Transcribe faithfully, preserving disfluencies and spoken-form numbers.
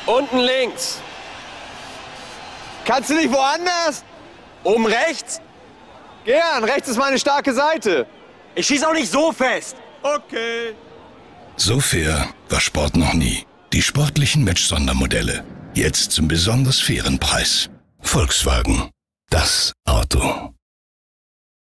Unten links. Kannst du nicht woanders? Oben rechts? Gern, rechts ist meine starke Seite. Ich schieß auch nicht so fest. Okay. So fair war Sport noch nie. Die sportlichen Match-Sondermodelle. Jetzt zum besonders fairen Preis. Volkswagen. Das Auto.